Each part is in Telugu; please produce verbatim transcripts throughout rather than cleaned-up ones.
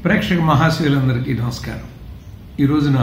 ప్రేక్షక మహాశయులందరికీ నమస్కారం. ఈ రోజున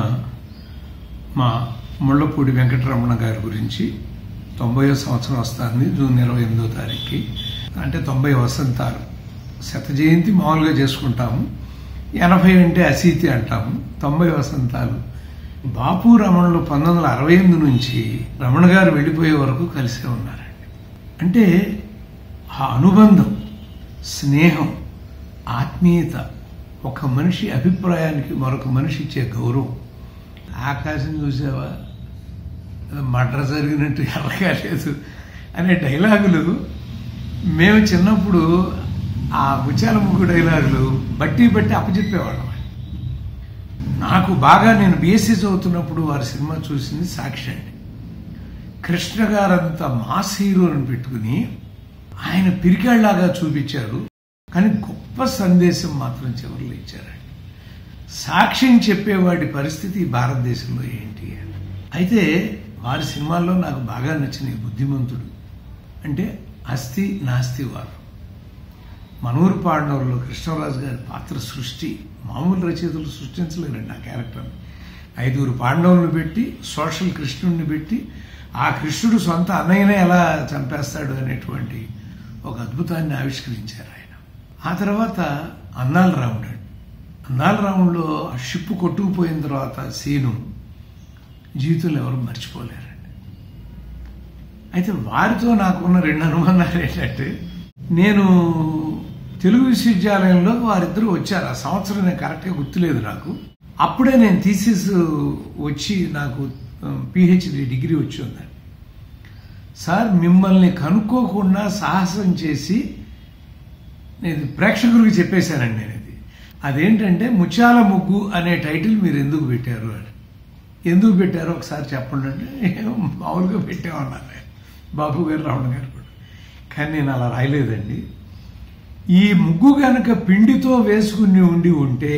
మా ముళ్ళపూడి వెంకటరమణ గారి గురించి తొంభైవ సంవత్సరం వస్తుంది. జూన్ ఇరవై ఎనిమిదో తారీఖుకి అంటే తొంభై వసంతాలు శత జయంతి మామూలుగా చేసుకుంటాము. ఎనభై అంటే అసీతి అంటాము. తొంభై వసంతాలు బాపు రమణులు పంతొమ్మిది వందల అరవై ఎనిమిది నుంచి రమణ గారు వెళ్ళిపోయే వరకు కలిసే ఉన్నారండి. అంటే ఆ అనుబంధం, స్నేహం, ఆత్మీయత, ఒక మనిషి అభిప్రాయానికి మరొక మనిషి ఇచ్చే గౌరవం. ఆకాశం చూసావా, మడ్ర జరిగినట్టు ఎర్రగా లేదు అనే డైలాగులు మేము చిన్నప్పుడు ఆ ముత్యాల ముగ్గు డైలాగులు బట్టి బట్టి అప్పచెప్పేవాళ్ళం. నాకు బాగా నేను బీఎస్సీ చదువుతున్నప్పుడు వారి సినిమా చూసింది సాక్షి అండి. కృష్ణ గారంత మాస్ హీరోని పెట్టుకుని ఆయన పిరికాళ్లాగా చూపించారు, కానీ గొప్ప సందేశం మాత్రం చివరిలో ఇచ్చారండి. సాక్ష్యం చెప్పేవాడి పరిస్థితి భారతదేశంలో ఏంటి అని. అయితే వారి సినిమాల్లో నాకు బాగా నచ్చిన బుద్ధిమంతుడు అంటే అస్థి నాస్తి వారు. మనూరు పాండవుల్లో కృష్ణరాజు గారి పాత్ర సృష్టి మామూలు రచయితలు సృష్టించలేరండి. ఆ క్యారెక్టర్ని ఐదుగురు పాండవులను పెట్టి సోషల్ కృష్ణుడిని పెట్టి ఆ కృష్ణుడు సొంత అన్నయ్యనే ఎలా చంపేస్తాడు అనేటువంటి ఒక అద్భుతాన్ని ఆవిష్కరించారు ఆయన. ఆ తర్వాత అన్నాల రాముడు అండి. అన్నాల రాముడులో ఆ షిప్ కొట్టుకుపోయిన తర్వాత సీను జీవితంలో ఎవరు మర్చిపోలేరండి. అయితే వారితో నాకున్న రెండు అనుబంధాలు ఏంటంటే, నేను తెలుగు విశ్వవిద్యాలయంలో వారిద్దరూ వచ్చారు. ఆ సంవత్సరం నేను కరెక్ట్గా గుర్తులేదు నాకు. అప్పుడే నేను థీసిస్ వచ్చి నాకు పిహెచ్డి డిగ్రీ వచ్చి ఉందండి. సార్, మిమ్మల్ని కనుక్కోకుండా సాహసం చేసి నేను ప్రేక్షకులకు చెప్పేశానండి. నేను ఇది అదేంటంటే ముత్యాల ముగ్గు అనే టైటిల్ మీరు ఎందుకు పెట్టారు అని. ఎందుకు పెట్టారో ఒకసారి చెప్పండి అంటే మామూలుగా పెట్టామన్నారు బాబు గారు, రావణ గారు కూడా. కానీ నేను అలా రాయలేదండి. ఈ ముగ్గు కనుక పిండితో వేసుకుని ఉండి ఉంటే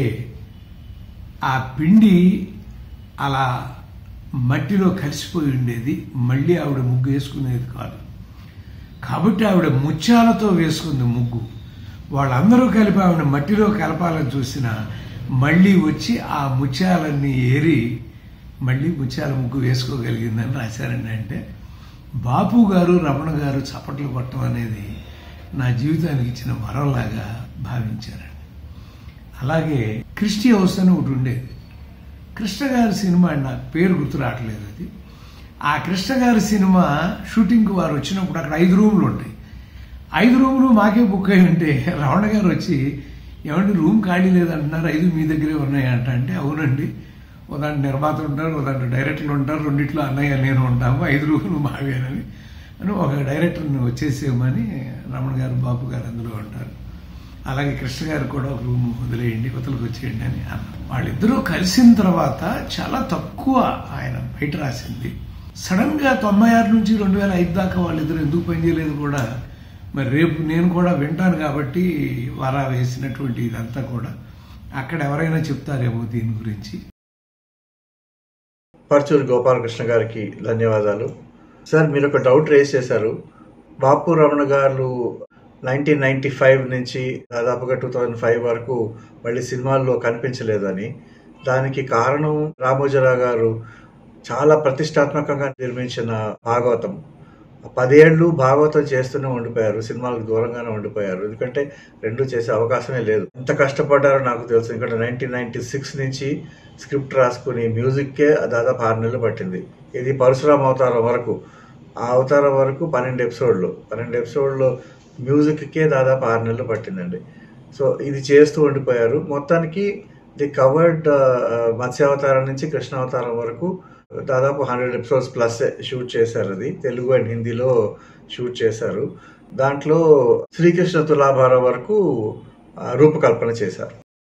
ఆ పిండి అలా మట్టిలో కలిసిపోయి ఉండేది, మళ్ళీ ఆవిడ ముగ్గు వేసుకునేది కాదు. కాబట్టి ఆవిడ ముత్యాలతో వేసుకుంది ముగ్గు. వాళ్ళందరూ కలిపి ఆవిడ మట్టిలో కలపాలని చూసిన మళ్ళీ వచ్చి ఆ ముత్యాలన్నీ ఏరి మళ్ళీ ముత్యాల ముగ్గు వేసుకోగలిగిందని రాశారండి. అంటే బాపు గారు, రమణ గారు చప్పట్లు కొట్టడం అనేది నా జీవితానికి ఇచ్చిన వరంలాగా భావించారండి. అలాగే క్రిస్టి హౌస్ అని ఒకటి ఉండేది. కృష్ణ గారి సినిమా, నాకు పేరు గుర్తు రావట్లేదు అది. ఆ కృష్ణ గారి సినిమా షూటింగ్కి వారు వచ్చినప్పుడు అక్కడ ఐదు రూములు ఉంటాయి. ఐదు రూములు మాకే బుక్ అయి ఉంటే రమణ గారు వచ్చి, ఏమంటే రూమ్ ఖాళీ లేదంటున్నారు, ఐదు మీ దగ్గరే ఉన్నాయంట. అంటే అవునండి, ఉదాహరణ నిర్మాత ఉంటారు, ఉదాహరణ డైరెక్టర్లు ఉంటారు, రెండిట్లో అన్నయ్య నేను ఉంటాము, ఐదు రూములు మావేనని అని ఒక డైరెక్టర్ని వచ్చేసేమని రమణ గారు, బాపు గారు అందులో ఉంటారు. అలాగే కృష్ణ గారు కూడా ఒక రూమ్ వదిలేయండి, కొత్తలకు వచ్చేయండి అని అన్నారు. వాళ్ళిద్దరూ కలిసిన తర్వాత చాలా తక్కువ ఆయన బయట రాసింది. సడన్ గా తొంభై ఆరు నుంచి రెండు వేల ఐదు దాకా వాళ్ళిద్దరూ ఎందుకు పనిచేయలేదు కూడా మరి రేపు నేను కూడా వింటాను. కాబట్టి వారా వేసినటువంటి ఇదంతా కూడా అక్కడ ఎవరైనా చెప్తారేమో దీని గురించి. పర్చూరి గోపాలకృష్ణ గారికి ధన్యవాదాలు. సార్, మీరు ఒక డౌట్ రేస్ చేశారు. బాపు రమణ గారు నైన్టీన్ నైన్టీ ఫైవ్ నుంచి దాదాపుగా టూ థౌజండ్ ఫైవ్ వరకు మళ్ళీ సినిమాల్లో కనిపించలేదని. దానికి కారణం రామోజీరావు గారు చాలా ప్రతిష్టాత్మకంగా నిర్మించిన భాగవతం. పదేళ్లు భాగవతం చేస్తూనే ఉండిపోయారు, సినిమాలకు దూరంగానే ఉండిపోయారు. ఎందుకంటే రెండు చేసే అవకాశమే లేదు. ఎంత కష్టపడ్డారో నాకు తెలుసు. ఎందుకంటే నైన్టీన్ నైన్టీ సిక్స్ నుంచి స్క్రిప్ట్ రాసుకుని మ్యూజిక్కే దాదాపు ఆరు నెలలు పట్టింది. ఇది పరశురామ అవతారం వరకు, ఆ అవతారం వరకు పన్నెండు ఎపిసోడ్లు పన్నెండు ఎపిసోడ్లో మ్యూజిక్కే దాదాపు ఆరు నెలలు పట్టిందండి. సో ఇది చేస్తూ ఉండిపోయారు. మొత్తానికి ది కవర్డ్ మత్స్యావతారం నుంచి కృష్ణావతారం వరకు దాదాపు హండ్రెడ్ ఎపిసోడ్స్ ప్లస్ షూట్ చేశారు. అది తెలుగు అండ్ హిందీలో షూట్ చేశారు. దాంట్లో శ్రీకృష్ణ తులాభారం వరకు రూపకల్పన చేశారు.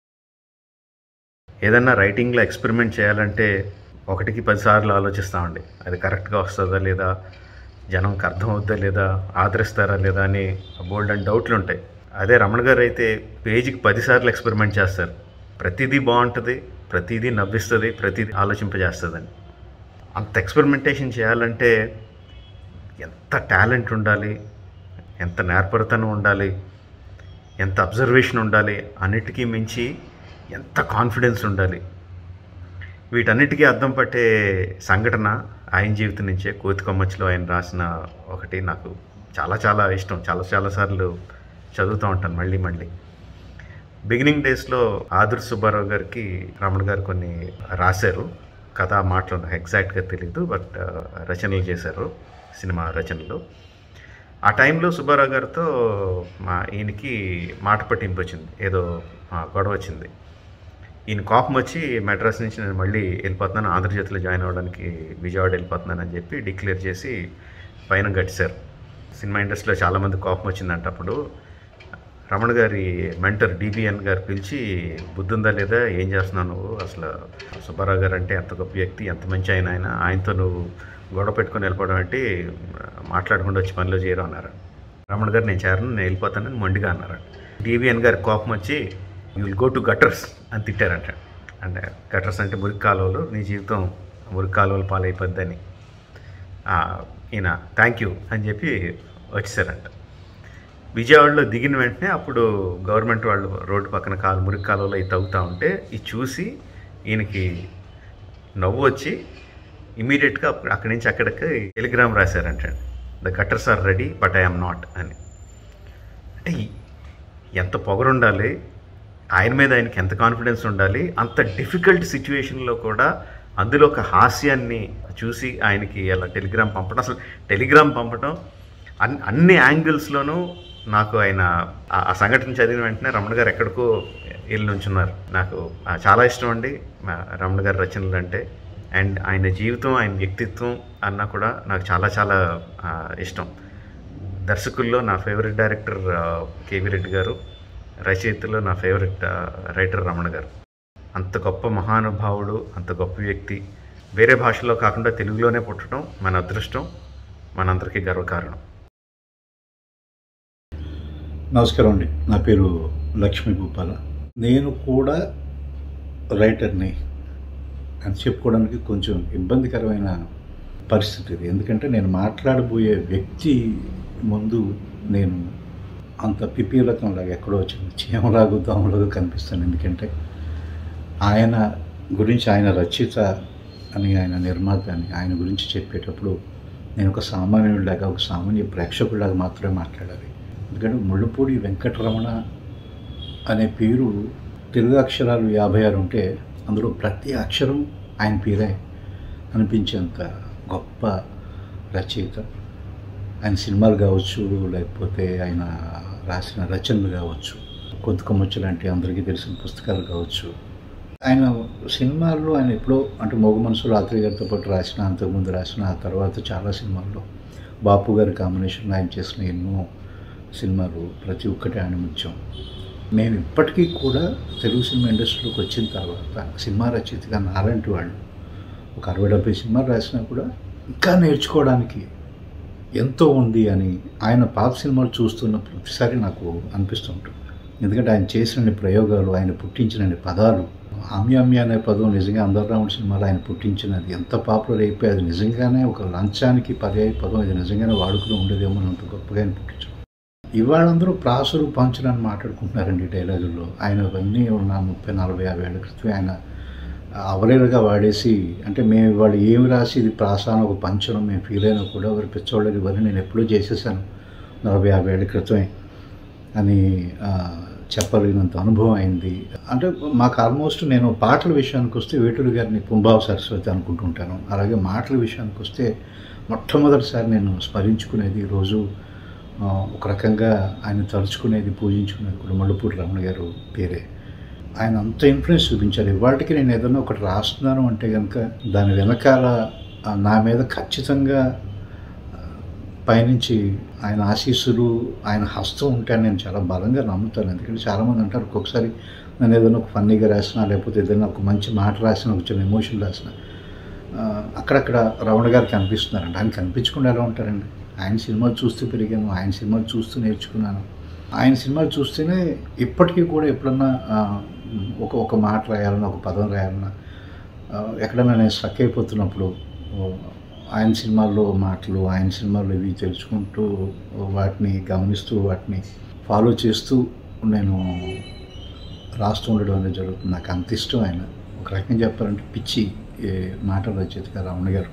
ఏదన్నా రైటింగ్లో ఎక్స్పెరిమెంట్ చేయాలంటే ఒకటికి పదిసార్లు ఆలోచిస్తామండి. అది కరెక్ట్గా వస్తుందా లేదా, జనంకి అర్థం అవుద్దా లేదా, ఆదరిస్తారా లేదా అని బోల్డ్ అండ్ డౌట్లు ఉంటాయి. అదే రమణ గారు అయితే పేజీకి పదిసార్లు ఎక్స్పెరిమెంట్ చేస్తారు. ప్రతిదీ బాగుంటుంది, ప్రతిదీ నవ్విస్తుంది, ప్రతిదీ ఆలోచింపజేస్తుందని. అంత ఎక్స్పెరిమెంటేషన్ చేయాలంటే ఎంత టాలెంట్ ఉండాలి, ఎంత నేర్పరితనం ఉండాలి, ఎంత అబ్జర్వేషన్ ఉండాలి. అన్నిటికీ మించి ఎంత కాన్ఫిడెన్స్ ఉండాలి. వీటన్నిటికీ అద్దం పట్టే సంఘటన ఆయన జీవితం నుంచే కోతి కొమ్మచ్చిలో ఆయన రాసిన ఒకటి నాకు చాలా చాలా ఇష్టం. చాలా చాలాసార్లు చదువుతూ ఉంటాను మళ్ళీ మళ్ళీ. బిగినింగ్ డేస్లో ఆదుర్తి సుబ్బారావు గారికి రమణ గారు కొన్ని రాశారు. కథ మాటలు నాకు ఎగ్జాక్ట్గా తెలీదు, బట్ రచనలు చేశారు, సినిమా రచనలు. ఆ టైంలో సుబ్బారావు గారితో మా ఈయనకి మాట పట్టింపు వచ్చింది, ఏదో గొడవ వచ్చింది. ఈయన కోపం వచ్చి మెడ్రాస్ నుంచి నేను మళ్ళీ వెళ్ళిపోతున్నాను, ఆంధ్రజ్యోతిలో జాయిన్ అవ్వడానికి విజయవాడ వెళ్ళిపోతున్నాను అని చెప్పి డిక్లేర్ చేసి పైన గడిచారు. సినిమా ఇండస్ట్రీలో చాలామంది కోపం వచ్చిందంట. అప్పుడు రమణ గారి మెంటర్ డిబిఎన్ గారు పిలిచి, బుద్ధుందా లేదా, ఏం చేస్తున్నావు నువ్వు, అసలు సుబ్బారావు గారు అంటే ఎంత గొప్ప వ్యక్తి, ఎంత మంచి ఆయన, ఆయన ఆయనతో నువ్వు గొడవ పెట్టుకొని వెళ్ళిపోవడం అంటే మాట్లాడకుండా వచ్చి పనిలో చేయరు అన్నారు. రమణ గారు నేను చేరను, నేను వెళ్ళిపోతానని మొండిగా అన్నారు. డిబిఎన్ గారి కోపం వచ్చి you will go to gutters అని తిట్టారంట. అంటే గటర్స్ అంటే మురికి కాలువలు, నీ జీవితం మురికి కాలువలు పాలైపోద్దని. ఈయన థ్యాంక్ యూ అని చెప్పి వచ్చేసారంట. విజయవాడలో దిగిన వెంటనే అప్పుడు గవర్నమెంట్ వాళ్ళు రోడ్డు పక్కన కాలు మురికి కాలువలో ఇది తవ్వుతూ ఉంటే ఇది చూసి ఈయనకి నవ్వు వచ్చి ఇమీడియట్గా అక్కడి నుంచి అక్కడికి టెలిగ్రామ్ రాశారంట, the gutters are ready but I'm not అని. అంటే ఎంత పొగరుండాలి, ఆయన మీద ఆయనకి ఎంత కాన్ఫిడెన్స్ ఉండాలి. అంత డిఫికల్ట్ సిచ్యువేషన్లో కూడా అందులో ఒక హాస్యాన్ని చూసి ఆయనకి అలా టెలిగ్రామ్ పంపడం, అసలు టెలిగ్రామ్ పంపడం అన్ అన్ని యాంగిల్స్లోనూ నాకు ఆయన ఆ సంఘటన చదివిన వెంటనే రమణ గారు ఎక్కడికో వెళ్ళి నుంచున్నారు. నాకు చాలా ఇష్టం అండి రమణ గారి రచనలు అంటే. అండ్ ఆయన జీవితం, ఆయన వ్యక్తిత్వం అన్నా కూడా నాకు చాలా చాలా ఇష్టం. దర్శకుల్లో నా ఫేవరెట్ డైరెక్టర్ కేవీ రెడ్డి గారు, రచయితలో నా ఫేవరెట్ రైటర్ రమణ గారు. అంత గొప్ప మహానుభావుడు, అంత గొప్ప వ్యక్తి వేరే భాషలో కాకుండా తెలుగులోనే పుట్టడం మన అదృష్టం, మనందరికీ గర్వకారణం. నమస్కారం అండి, నా పేరు లక్ష్మీ భూపాల. నేను కూడా రైటర్ని అని చెప్పుకోవడానికి కొంచెం ఇబ్బందికరమైన పరిస్థితి ఇది. ఎందుకంటే నేను మాట్లాడబోయే వ్యక్తి ముందు నేను అంత పిపీలకంలాగా ఎక్కడో వచ్చింది చీమలాగు దోమలాగా కనిపిస్తాను. ఎందుకంటే ఆయన గురించి, ఆయన రచయిత అని, ఆయన నిర్మాత అని, ఆయన గురించి చెప్పేటప్పుడు నేను ఒక సామాన్యుడిలాగా, ఒక సామాన్య ప్రేక్షకుడిలాగా మాత్రమే మాట్లాడాలి. ఎందుకంటే ముళ్ళపూడి వెంకటరమణ అనే పేరు తెలుగు అక్షరాలు యాభై ఆరు ఉంటే అందులో ప్రతి అక్షరం ఆయన పేరే అనిపించేంత గొప్ప రచయిత. ఆయన సినిమాలు కావచ్చు, లేకపోతే ఆయన రాసిన రచనలు కావచ్చు, కొత్త కొమ్మచ్చు లాంటి అందరికీ తెలిసిన పుస్తకాలు కావచ్చు. ఆయన సినిమాల్లో ఆయన ఎప్పుడో అంటే మోగ మనసులో ఆత్రేయ గారితో పాటు రాసిన, అంతకుముందు రాసిన, ఆ తర్వాత చాలా సినిమాల్లో బాపు గారి కాంబినేషన్లో ఆయన చేసిన ఎన్నో సినిమాలు ప్రతి ఒక్కటి ఆయన ముత్యం. నేను ఇప్పటికీ కూడా తెలుగు సినిమా ఇండస్ట్రీలోకి వచ్చిన తర్వాత సినిమా రచయితగా నాలాంటి వాళ్ళు ఒక అరవై డెబ్బై సినిమాలు రాసినా కూడా ఇంకా నేర్చుకోవడానికి ఎంతో ఉంది అని ఆయన పాత సినిమాలు చూస్తున్న ప్రతిసారి నాకు అనిపిస్తుంటుంది. ఎందుకంటే ఆయన చేసిన ప్రయోగాలు, ఆయన పుట్టించిన పదాలు, ఆమ్యామ్య అనే పదం నిజంగా అందరరాముడు సినిమాలో ఆయన పుట్టించినది ఎంత పాపులర్ అయిపోయి అది నిజంగానే ఒక లంచానికి పర్యాయ పదం, ఇది నిజంగానే వాడుకుని ఉండేదేమో అంత గొప్పగా ఆయన పుట్టించారు. ఇవాళందరూ ప్రాసలు పంచులని మాట్లాడుకుంటున్నారండి డైలాగుల్లో. ఆయన అవన్నీ ఉన్న ముప్పై నలభై యాభై ఏళ్ళ క్రితం ఆయన అవలేలుగా వాడేసి, అంటే మేము ఇవాళ ఏమి రాసి ఇది ప్రాసాన ఒక పంచడం మేము ఫీల్ అయినా కూడా వారి పిచ్చోళ్ళకి ఇవన్నీ నేను ఎప్పుడూ చేసేసాను నలభై యాభై ఏళ్ళ క్రితమే అని చెప్పలేనంత అనుభవం అయింది. అంటే మాకు ఆల్మోస్ట్ నేను పాటల విషయానికి వస్తే వేటూరి గారిని పుంబావ సరస్వతి అనుకుంటుంటాను. అలాగే మాటల విషయానికి వస్తే మొట్టమొదటిసారి నేను స్మరించుకునేది ఈరోజు ఒక రకంగా ఆయన తలుచుకునేది, పూజించుకునేది కూడా ముళ్ళపూడి రమణ గారు పేరే. ఆయన అంత ఇన్ఫ్లుయెన్స్ చూపించారు. ఇవాటికి నేను ఏదైనా ఒకటి రాస్తున్నాను అంటే కనుక దాని వెనకాల నా మీద ఖచ్చితంగా పైనుంచి ఆయన ఆశీస్సులు, ఆయన హస్తం ఉంటాయని నేను చాలా బలంగా నమ్ముతాను. ఎందుకంటే చాలామంది అంటారు ఒక్కొక్కసారి నేను ఏదైనా ఒక ఫన్నీగా రాసినా, లేకపోతే ఏదైనా ఒక మంచి మాట రాసినా, ఒక చిన్న ఎమోషన్ రాసిన అక్కడక్కడ రమణ గారు కనిపిస్తున్నారండి. ఆయన కనిపించకుండా ఎలా ఉంటారండి? ఆయన సినిమాలు చూస్తూ పెరిగాను, ఆయన సినిమాలు చూస్తూ నేర్చుకున్నాను. ఆయన సినిమాలు చూస్తేనే ఇప్పటికీ కూడా ఎప్పుడన్నా ఒక ఒక మాట రాయాలన్నా, ఒక పదం రాయాలన్నా, ఎక్కడన్నా నేను స్ట్రక్ అయిపోతున్నప్పుడు ఆయన సినిమాల్లో మాటలు, ఆయన సినిమాల్లో ఇవి తెలుసుకుంటూ వాటిని గమనిస్తూ వాటిని ఫాలో చేస్తూ నేను రాస్తూ ఉండడం అనేది జరుగుతుంది. నాకు అంత ఇష్టం ఆయన. ఒక రకంగా చెప్పాలంటే పిచ్చి నాటక రచయిత రమణ గారు.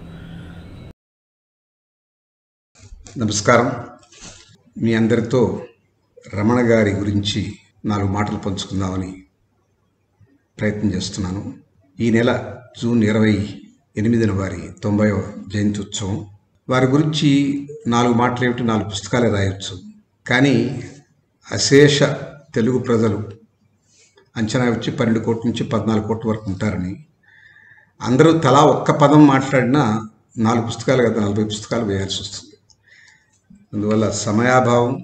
నమస్కారం. మీ అందరితో రమణ గారి గురించి నాలుగు మాటలు పంచుకుందామని ప్రయత్నం చేస్తున్నాను. ఈ నెల జూన్ ఇరవై ఎనిమిదిన వారి తొంభైవ జయంతి ఉత్సవం. వారి గురించి నాలుగు మాటలు ఏమిటి, నాలుగు పుస్తకాలే రాయొచ్చు. కానీ అశేష తెలుగు ప్రజలు అంచనా వచ్చి పన్నెండు కోట్ల నుంచి పద్నాలుగు కోట్ల వరకు ఉంటారని, అందరూ తలా ఒక్క పదం మాట్లాడినా నాలుగు పుస్తకాలు కదా నలభై పుస్తకాలు వేయాల్సి వస్తుంది. అందువల్ల సమయాభావం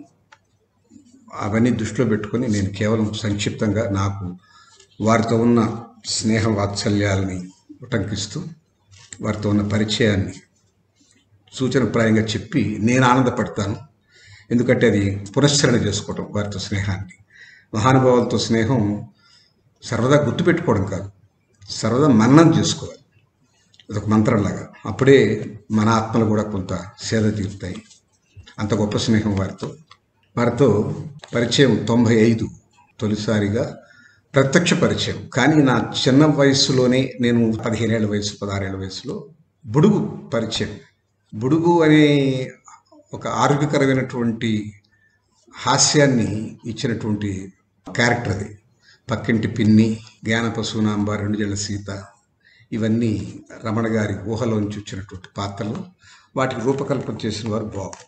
అవన్నీ దృష్టిలో పెట్టుకొని నేను కేవలం సంక్షిప్తంగా నాకు వారితో ఉన్న స్నేహ వాత్సల్యాలని ఉటంకిస్తూ వారితో ఉన్న పరిచయాన్ని సూచనప్రాయంగా చెప్పి నేను ఆనందపడతాను. ఎందుకంటే అది పునశ్చరణ చేసుకోవటం, వారితో స్నేహాన్ని, మహానుభావులతో స్నేహం సర్వదా గుర్తుపెట్టుకోవడం కాదు, సర్వదా మననం చేసుకోవాలి. అదొక మంత్రంలాగా. అప్పుడే మన ఆత్మలు కూడా కొంత సేద తీరుతాయి. అంత గొప్ప స్నేహం వారితో. వారితో పరిచయం తొంభై ఐదు తొలిసారిగా ప్రత్యక్ష పరిచయం. కానీ నా చిన్న వయసులోనే, నేను పదిహేనేళ్ల వయసు పదహారేళ్ల వయసులో బుడుగు పరిచయం. బుడుగు అనే ఒక ఆరోగ్యకరమైనటువంటి హాస్యాన్ని ఇచ్చినటువంటి క్యారెక్టర్ అది. పక్కింటి పిన్ని, జ్ఞానపశునాంబ, రెండు జళ్ళ సీత, ఇవన్నీ రమణ గారి ఊహలోంచి వచ్చినటువంటి పాత్రలు. వాటికి రూపకల్పన చేసిన వారు బాపు.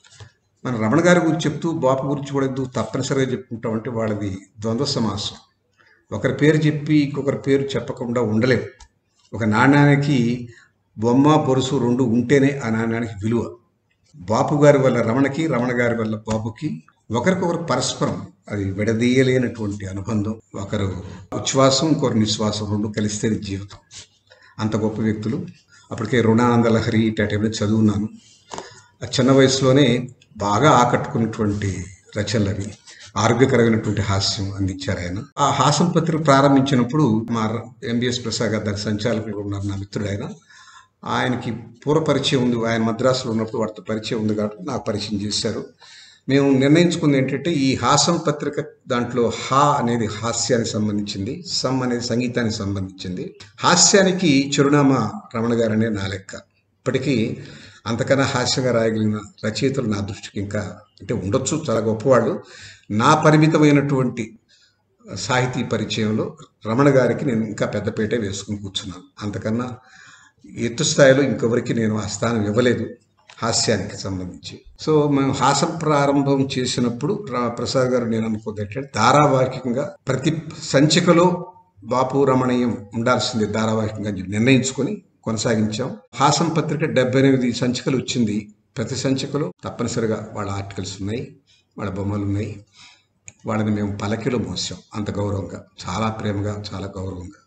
మన రమణ గారి గురించి చెప్తూ బాపు గురించి కూడా ఎందుకు తప్పనిసరిగా చెప్పుకుంటామంటే వాళ్ళది ద్వంద్వ సమాసం. ఒకరి పేరు చెప్పి ఇంకొకరి పేరు చెప్పకుండా ఉండలేము. ఒక నాణ్యానికి బొమ్మ బొరుసు రెండు ఉంటేనే ఆ నాణ్యానికి విలువ. బాపు గారి వల్ల రమణకి, రమణ గారి వల్ల బాపుకి ఒకరికొకరు పరస్పరం అది విడదీయలేనటువంటి అనుబంధం. ఒకరు ఉచ్ఛ్వాసం, ఇంకొకరు నిశ్వాసం, రెండు కలిస్తేనే జీవితం. అంత గొప్ప వ్యక్తులు. అప్పటికే రుణానంద లహరి ఇట్లాంటివన్నీ చదువున్నాను. ఆ చిన్న వయసులోనే బాగా ఆకట్టుకున్నటువంటి రచనలు అవి. ఆరోగ్యకరమైనటువంటి హాస్యం అందించారు ఆయన. ఆ హాస్యం పత్రిక ప్రారంభించినప్పుడు మా ఎంబీఎస్ ప్రసాద్ గారు దాని సంచాలకులు ఉన్నారు, నా మిత్రుడు ఆయన. ఆయనకి పూర్వ పరిచయం ఉంది, ఆయన మద్రాసులో ఉన్నప్పుడు వాటితో పరిచయం ఉంది కాబట్టి నాకు పరిచయం చేశారు. మేము నిర్ణయించుకుంది ఏంటంటే ఈ హాస్యం పత్రిక దాంట్లో హా అనేది హాస్యానికి సంబంధించింది, సమ్ అనేది సంగీతానికి సంబంధించింది. హాస్యానికి చిరునామా రమణ గారు అనే నా లెక్క. ఇప్పటికీ అంతకన్నా హాస్యంగా రాయగలిగిన రచయితలు నా దృష్టికి ఇంకా అంటే ఉండొచ్చు, చాలా గొప్పవాళ్ళు. నా పరిమితమైనటువంటి సాహితీ పరిచయంలో రమణ గారికి నేను ఇంకా పెద్దపేటే వేసుకుని కూర్చున్నాను. అంతకన్నా ఎత్తు స్థాయిలో ఇంకెవరికి నేను ఆ స్థానం ఇవ్వలేదు హాస్యానికి సంబంధించి. సో మేము హాస్యం ప్రారంభం చేసినప్పుడు ప్రసాద్ గారు నేను అనుకుంది ఏంటంటే ధారావాహికంగా ప్రతి సంచికలో బాపు రమణీయం ఉండాల్సిందే ధారావాహికంగా నిర్ణయించుకొని కొనసాగించాం. హాస్యం పత్రిక డెబ్బై ఎనిమిది సంచికలు వచ్చింది. ప్రతి సంచికలో తప్పనిసరిగా వాళ్ళ ఆర్టికల్స్ ఉన్నాయి, వాళ్ళ బొమ్మలు ఉన్నాయి. వాళ్ళని మేము పలకిలో మోసాం అంత గౌరవంగా, చాలా ప్రేమగా, చాలా గౌరవంగా.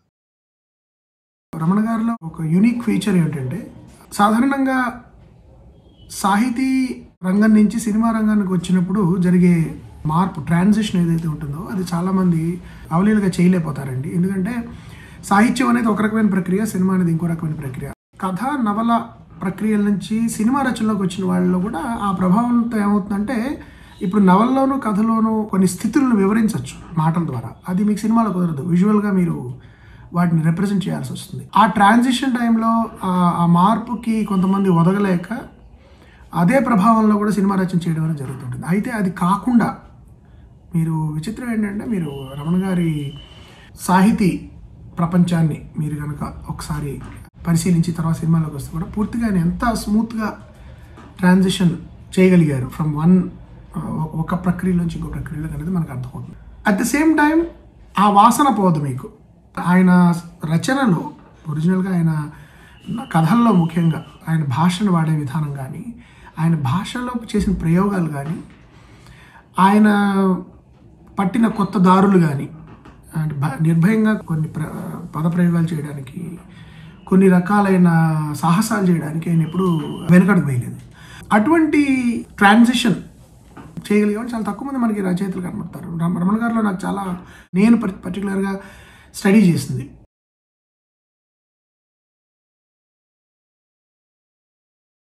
రమణ గారిలో ఒక యూనిక్ ఫీచర్ ఏంటంటే సాధారణంగా సాహితీ రంగం నుంచి సినిమా రంగానికి వచ్చినప్పుడు జరిగే మార్పు, ట్రాన్సిషన్ ఏదైతే ఉంటుందో అది చాలామంది అవలీలుగా చేయలేకపోతారండి. ఎందుకంటే సాహిత్యం అనేది ఒక రకమైన ప్రక్రియ, సినిమా అనేది ఇంకో రకమైన ప్రక్రియ. కథ నవల ప్రక్రియల నుంచి సినిమా రచనలోకి వచ్చిన వాళ్ళలో కూడా ఆ ప్రభావంతో ఏమవుతుందంటే ఇప్పుడు నవల్లోనూ కథలోనూ కొన్ని స్థితులను వివరించవచ్చు మాటల ద్వారా. అది మీకు సినిమాలో కుదరదు, విజువల్గా మీరు వాటిని రిప్రజెంట్ చేయాల్సి వస్తుంది. ఆ ట్రాన్సిషన్ టైంలో ఆ మార్పుకి కొంతమంది ఒదగలేక అదే ప్రభావంలో కూడా సినిమా రచన చేయడం అనేది జరుగుతుంటుంది. అయితే అది కాకుండా మీరు విచిత్రం ఏంటంటే మీరు రమణ గారి సాహితీ ప్రపంచాన్ని మీరు కనుక ఒకసారి పరిశీలించి తర్వాత సినిమాలోకి వస్తే కూడా పూర్తిగా ఆయన ఎంత స్మూత్గా ట్రాన్సిషన్ చేయగలిగారు ఫ్రమ్ వన్ ఒక ప్రక్రియలోంచి ఇంకో ప్రక్రియలోకి అనేది మనకు అర్థమవుతుంది. అట్ ద సేమ్ టైం ఆ వాసన పోదు మీకు. ఆయన రచనలో ఒరిజినల్గా ఆయన కథల్లో ముఖ్యంగా ఆయన భాషను వాడే విధానం కానీ, ఆయన భాషలో చేసిన ప్రయోగాలు కానీ, ఆయన పట్టిన కొత్త దారులు కానీ, అంటే నిర్భయంగా కొన్ని ప్ర పదప్రయోగాలు చేయడానికి, కొన్ని రకాలైన సాహసాలు చేయడానికి ఆయన ఎప్పుడు వెనకడుగు వేయలేదు. అటువంటి ట్రాన్సిషన్ చేయగలిగామని చాలా తక్కువ మంది మనకి రచయితలు కనబడతారు. రమణ గారిలో నాకు చాలా నేను పర్టికులర్గా స్టడీ చేసింది